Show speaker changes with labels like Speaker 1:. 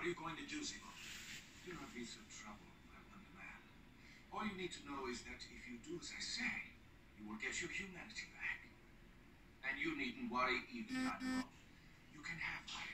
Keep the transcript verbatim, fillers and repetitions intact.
Speaker 1: What are you going to do, Zemo? Do not be so troubled, my wonder man. All you need to know is that if you do as I say, you will get your humanity back. And you needn't worry even that alone. You can have my